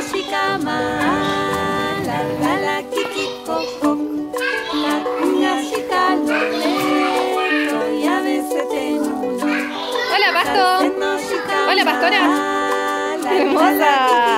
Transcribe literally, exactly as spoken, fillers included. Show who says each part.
Speaker 1: shikama, la la la kikikokok, kakuya shikaloleko, y a veces tenuno.
Speaker 2: Hola, Pasto. Hola, pastora. Hermosa.